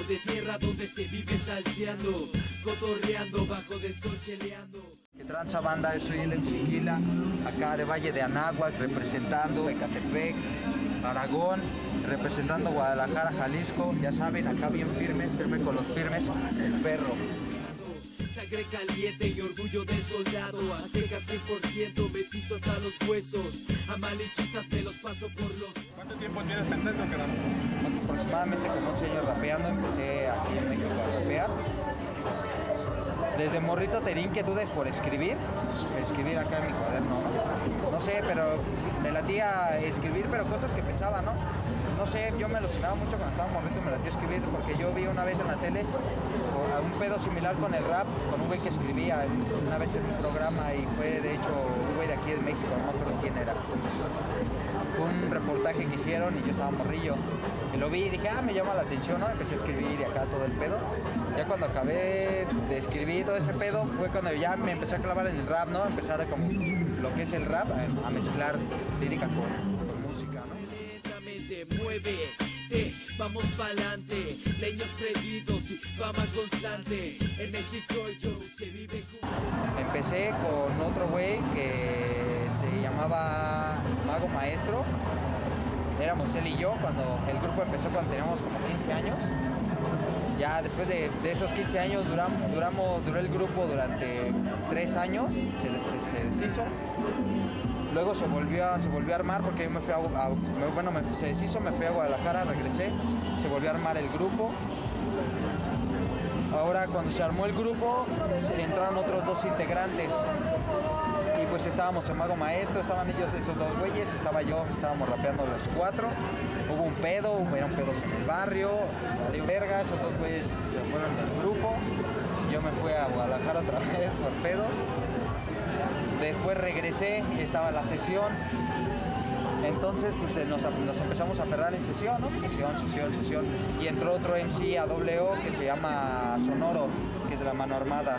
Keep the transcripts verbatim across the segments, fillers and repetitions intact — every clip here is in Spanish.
de tierra donde se vive salseando, cotorreando bajo del sol cheleando. ¿Qué tranza, banda? Yo soy el M C Kila, acá de Valle de Anáhuac, representando Ecatepec, Aragón, representando Guadalajara, Jalisco. Ya saben, acá bien firmes, firme con los firmes, el perro. Sangre caliente y orgullo de soldado, azteca cien por ciento, mestizo hasta los huesos, a malichistas me los paso por los... ¿Cuánto tiempo tienes en esto, caramba? Aproximadamente como once años rapeando, empecé aquí en México a rapear. Desde morrito tenía inquietudes por escribir, escribir acá en mi cuaderno, ¿no? No sé, pero me latía escribir, pero cosas que pensaba, ¿no? No sé, yo me alucinaba mucho cuando estaba morrito, me latía escribir, porque yo vi una vez en la tele un pedo similar con el rap, con un güey que escribía una vez en un programa, y fue de hecho un güey de aquí de México, no me acuerdo quién era. Fue un reportaje que hicieron y yo estaba morrillo, y lo vi y dije, ah, me llama la atención, ¿no? Empecé a escribir y acá todo el pedo. Ya cuando acabé de escribir todo ese pedo, fue cuando ya me empecé a clavar en el rap, ¿no? Empezar a como lo que es el rap, a, a mezclar lírica con, con música, ¿no? Lentamente muévete, vamos pa'lante, leños prendidos y fama constante. En México yo se vive junto. Empecé con otro güey que se llamaba Mago Maestro. Éramos él y yo cuando el grupo empezó, cuando teníamos como quince años. Ya después de, de esos quince años duramos, duramos, duró el grupo durante tres años, se, se, se deshizo. Luego se volvió, a, se volvió a armar porque yo me fui a, a bueno, me, se deshizo, me fui a Guadalajara, regresé, se volvió a armar el grupo. Ahora cuando se armó el grupo, entraron otros dos integrantes. Y pues estábamos en Mago Maestro, estaban ellos, esos dos güeyes, estaba yo, estábamos rapeando los cuatro. Hubo un pedo, hubieron pedos en el barrio, valió verga, esos dos güeyes se fueron del grupo. Yo me fui a Guadalajara otra vez por pedos. Después regresé, estaba la sesión. Entonces pues nos, nos empezamos a aferrar en sesión, ¿no? Sesión, sesión, sesión. Y entró otro M C a doble O que se llama Sonoro, que es de la Mano Armada.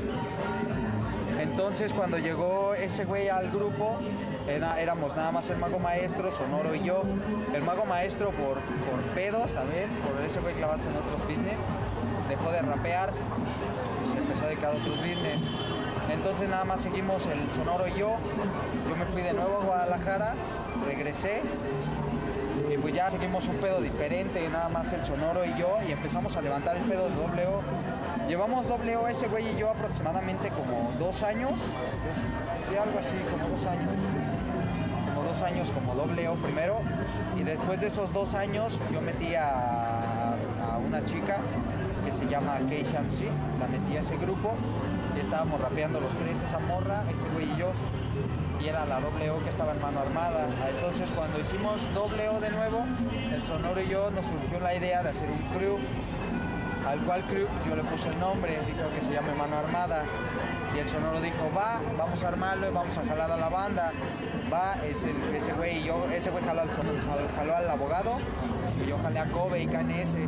Entonces cuando llegó ese güey al grupo, era, éramos nada más el Mago Maestro, Sonoro y yo. El Mago Maestro por, por pedos también, por ese güey clavarse en otros business, dejó de rapear y se empezó a dedicar a otros business. Entonces nada más seguimos el Sonoro y yo. Yo me fui de nuevo a Guadalajara, regresé y pues ya seguimos un pedo diferente, nada más el Sonoro y yo, y empezamos a levantar el pedo de doble O. Llevamos doble O ese güey y yo aproximadamente como dos años, pues, sí, algo así, como dos años, como dos años como doble O primero, y después de esos dos años yo metí a, a una chica que se llama Keisha M C, la metí a ese grupo y estábamos rapeando los tres, esa morra, ese güey y yo, y era la doble O que estaba en Mano Armada. Entonces cuando hicimos doble O de nuevo, el Sonoro y yo, nos surgió la idea de hacer un crew, al cual crew pues yo le puse el nombre, dijo que se llame Mano Armada, y el Sonoro dijo, va, vamos a armarlo y vamos a jalar a la banda. Va, ese, ese güey y yo, ese güey jaló al, jaló al abogado, y yo jalé a Kobe y K N S.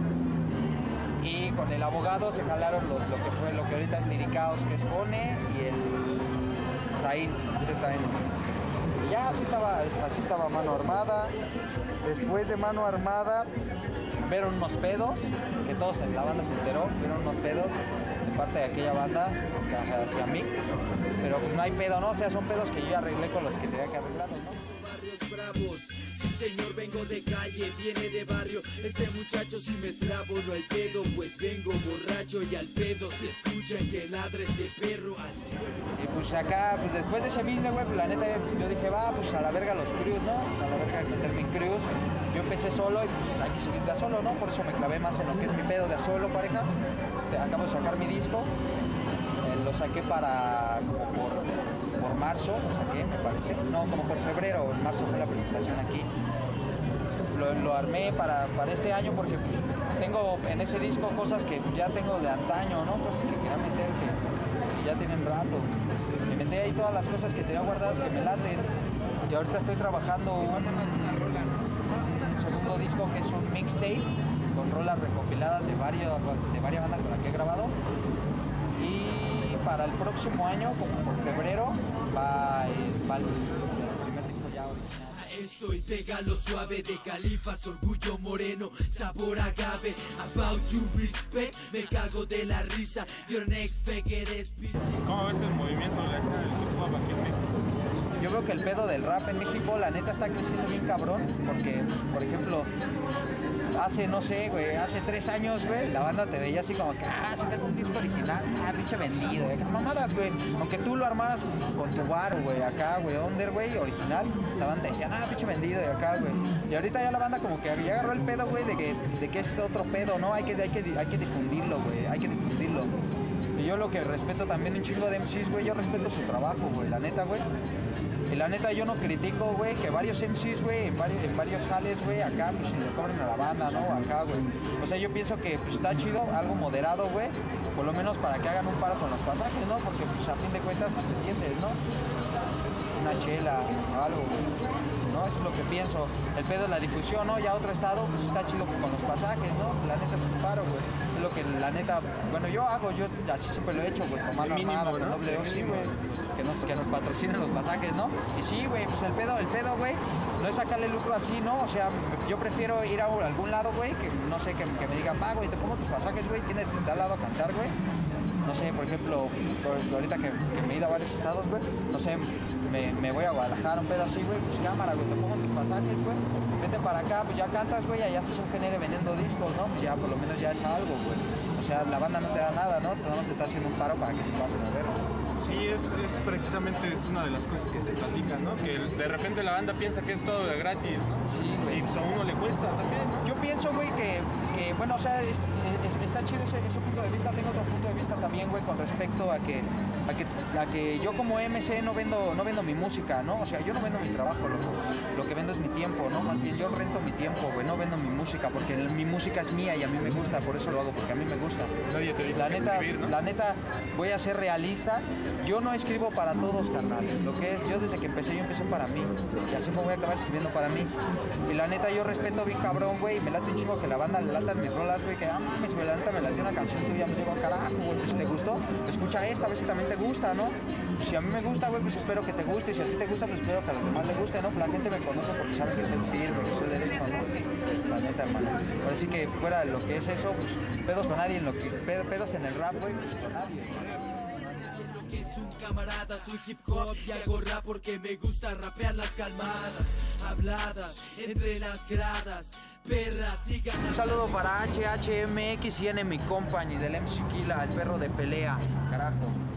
Y con el abogado se jalaron los, lo que fue lo que ahorita es Liricaos, que es Pone, y el Zain, Z N. Y ya así estaba, así estaba Mano Armada. Después de Mano Armada vieron unos pedos, que todos en la banda se enteró, vieron unos pedos de parte de aquella banda hacia mí. Pero pues no hay pedo, ¿no? O sea, son pedos que yo ya arreglé con los que tenía que arreglarlos, ¿no? Barrios bravos, sí señor, vengo de calle, viene de barrio. Este muchacho si me trabo no hay pedo, pues vengo borracho y al pedo se escuchan que ladres de perro al suelo. Y pues acá, pues después de ese business, güey, pues la neta yo dije, va, pues a la verga los crews, ¿no? A la verga meterme en crews. Yo empecé solo y pues hay que seguir de a solo, ¿no? Por eso me clavé más en lo que es mi pedo de a solo, pareja. Acabo de sacar mi disco. Eh, lo saqué para como por, por marzo, lo saqué, me parece. No, como por febrero, en marzo fue la presentación aquí. Lo, lo armé para, para este año porque pues, tengo en ese disco cosas que ya tengo de antaño, ¿no? Cosas que quería meter que ya tienen rato. Y metí ahí todas las cosas que tenía guardadas que me laten. Y ahorita estoy trabajando un, un segundo disco que es un mixtape con rolas recopiladas de, varios, de varias bandas con las que he grabado. Y para el próximo año, como por febrero, va el, va el, el primer disco ya acá original. Esto y pégalo suave de Califas, orgullo moreno, sabor agave. About to respect, me cago de la risa. Your next figure is bitch. ¿Cómo ves el movimiento de la escena del hip hop aquí en México? Yo creo que el pedo del rap en México, la neta, está creciendo bien cabrón, porque, por ejemplo, hace, no sé, güey, hace tres años, güey, la banda te veía así como que, ah, sacaste un disco original, ah, pinche vendido, eh, mamadas, güey, aunque tú lo armaras con tu bar, güey, acá, güey, under, güey, original, la banda decía, ah, pinche vendido, y acá, güey, y ahorita ya la banda como que ya agarró el pedo, güey, de que, de que es otro pedo, ¿no? Hay que, hay que, hay que difundirlo, güey, hay que difundirlo. Y yo lo que respeto también un chingo de M Cs, güey, yo respeto su trabajo, güey, la neta, güey. Y la neta yo no critico, güey, que varios M Cs, güey, en varios, en varios jales, güey, acá, pues le cobren a la banda, ¿no? Acá, güey. O sea, yo pienso que pues, está chido, algo moderado, güey, por lo menos para que hagan un paro con los pasajes, ¿no? Porque, pues, a fin de cuentas, pues, te entiendes, ¿no? Una chela o algo, güey. ¿No? Eso es lo que pienso. El pedo de la difusión, ¿no? Ya otro estado, pues está chido con los pasajes, ¿no? La neta es un paro, güey. Es lo que la neta, bueno, yo hago, yo así siempre lo he hecho, güey, con mano armada, con doble O, sí, güey. Que nos, que nos patrocinen los pasajes, ¿no? Y sí, güey, pues el pedo, el pedo, güey, no es sacarle lucro así, ¿no? O sea, yo prefiero ir a algún lado, güey, que no sé, que, que me digan, va, güey, te pongo tus pasajes, güey, tienes de al lado a cantar, güey. No sé, por ejemplo, por, ahorita que, que me he ido a varios estados, güey, no sé, me, me voy a Guadalajara, un pedo así, güey, pues cámara, güey, te pongo tus pasajes, güey, vete para acá, pues ya cantas, güey, allá haces un genere vendiendo discos, ¿no? Pues ya por lo menos ya es algo, güey. O sea, la banda no te da nada, ¿no? Nada más te está haciendo un paro para que te pases a mover. Sí, es, es precisamente es una de las cosas que se platican, ¿no? Que de repente la banda piensa que es todo de gratis, ¿no? Sí, güey. Y pues a uno le cuesta también, ¿no? Yo pienso, güey, que, que, bueno, o sea, es, es, está chido ese, ese punto de vista. Tengo otro punto de vista también, güey, con respecto a que, a que, a que yo como M C no vendo, no vendo mi música, ¿no? O sea, yo no vendo mi trabajo, loco. Lo que vendo es mi tiempo, ¿no? Más bien yo rento mi tiempo, güey, no vendo mi música, porque mi música es mía y a mí me gusta, por eso lo hago, porque a mí me gusta. Nadie te dice La que neta, escribir, ¿no? la neta, voy a ser realista. Yo no escribo para todos, carnal. Lo que es, yo desde que empecé, yo empecé para mí. Y así me voy a acabar escribiendo para mí. Y la neta, yo respeto bien cabrón, güey. Me late un chingo que la banda le latan mis rolas, güey. Que, ah, mames, güey, la neta me late una canción tuya, me llevo a carajo, güey. Pues si te gustó, escucha esta, a ver si también te gusta, ¿no? Si a mí me gusta, güey, pues espero que te guste. Y si a ti te gusta, pues espero que a los demás les guste, ¿no? La gente me conoce porque sabe que soy firme, que soy derecho, ¿no? La neta, hermano. Ahora sí que fuera de lo que es eso, pues pedos con nadie, en lo que, pedos en el rap, güey, pues con nadie, ¿no? Es un camarada, soy hip hop y hago rap porque me gusta rapear las calmadas, habladas entre las gradas, perras sigan. Un saludo para H H M X y Enemy Company del M C Killa, el perro de pelea, carajo.